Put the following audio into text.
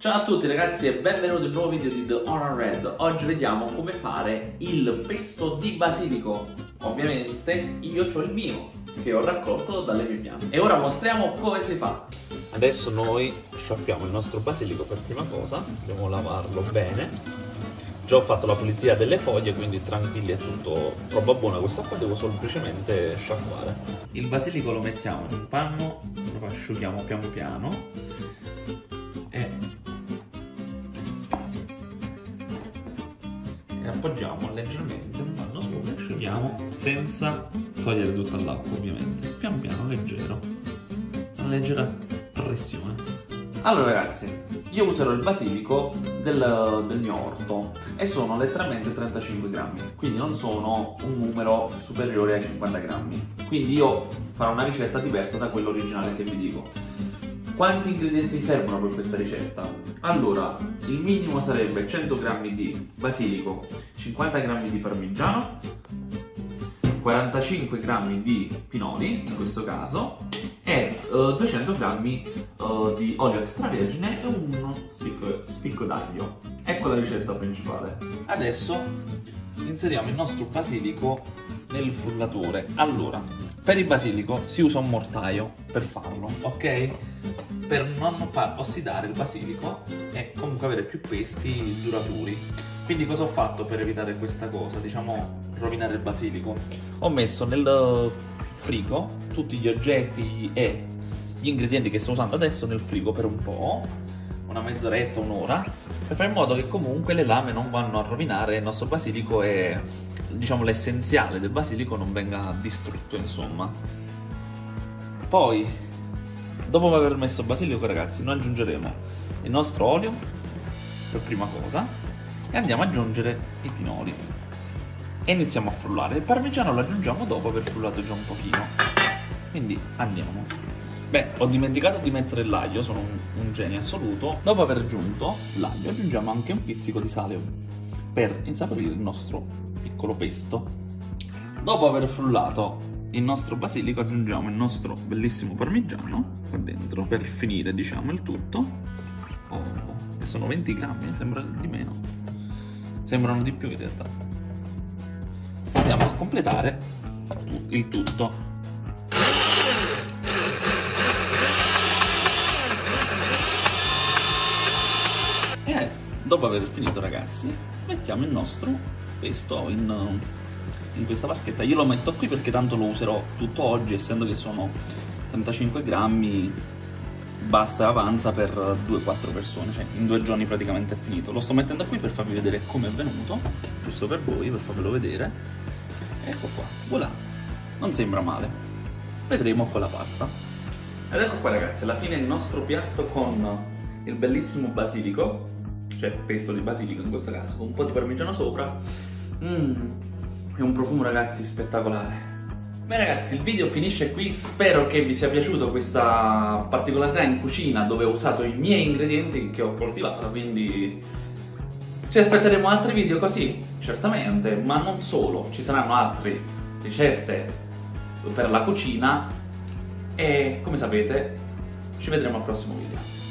Ciao a tutti ragazzi e benvenuti in un nuovo video di The Honor Red. Oggi vediamo come fare il pesto di basilico. Ovviamente io ho il mio, che ho raccolto dalle mie piante. E ora mostriamo come si fa. Adesso noi sciacquiamo il nostro basilico per prima cosa, dobbiamo lavarlo bene. Già ho fatto la pulizia delle foglie, quindi tranquilli, è tutto roba buona. Questa qua devo semplicemente sciacquare. Il basilico lo mettiamo in un panno, lo asciughiamo piano piano e appoggiamo leggermente un panno sopra e asciughiamo senza togliere tutta l'acqua, ovviamente. Piano piano, leggero, una leggera pressione. Allora ragazzi, io userò il basilico del mio orto e sono letteralmente 35 grammi, quindi non sono un numero superiore ai 50 grammi. Quindi io farò una ricetta diversa da quella originale che vi dico. Quanti ingredienti servono per questa ricetta? Allora, il minimo sarebbe 100 grammi di basilico, 50 grammi di parmigiano, 45 grammi di pinoli, in questo caso, e 200 grammi di olio extravergine e uno spicco d'aglio. Ecco la ricetta principale. Adesso inseriamo il nostro basilico nel frullatore. Allora, per il basilico si usa un mortaio per farlo, ok? Per non far ossidare il basilico e comunque avere più pesti duraturi. Quindi cosa ho fatto per evitare questa cosa, diciamo rovinare il basilico? Ho messo nel frigo tutti gli oggetti e gli ingredienti che sto usando adesso nel frigo per un po', una mezz'oretta, un'ora, per fare in modo che comunque le lame non vanno a rovinare il nostro basilico e diciamo l'essenziale del basilico non venga distrutto, insomma. Poi, dopo aver messo il basilico ragazzi, noi aggiungeremo il nostro olio per prima cosa e andiamo ad aggiungere i pinoli e iniziamo a frullare. Il parmigiano lo aggiungiamo dopo aver frullato già un pochino, quindi andiamo. Beh, ho dimenticato di mettere l'aglio, sono un genio assoluto. Dopo aver aggiunto l'aglio aggiungiamo anche un pizzico di sale per insaporire il nostro piccolo pesto. Dopo aver frullato il nostro basilico aggiungiamo il nostro bellissimo parmigiano qua dentro per finire, diciamo, il tutto. Oh, sono 20 grammi, sembra di meno, sembrano di più in realtà. Andiamo a completare il tutto. E dopo aver finito ragazzi, mettiamo il nostro pesto in questa vaschetta. Io lo metto qui perché tanto lo userò tutto oggi, essendo che sono 35 grammi, basta e avanza per 2-4 persone, cioè in 2 giorni praticamente è finito. Lo sto mettendo qui per farvi vedere come è venuto, giusto per voi, per farvelo vedere. Ecco qua, voilà, non sembra male, vedremo con la pasta. Ed ecco qua ragazzi, alla fine il nostro piatto con il bellissimo basilico, cioè pesto di basilico in questo caso, con un po' di parmigiano sopra. È un profumo ragazzi spettacolare. Bene ragazzi, il video finisce qui, spero che vi sia piaciuto questa particolarità in cucina dove ho usato i miei ingredienti che ho coltivato, quindi ci aspetteremo altri video così, certamente, ma non solo, ci saranno altre ricette per la cucina e come sapete ci vedremo al prossimo video.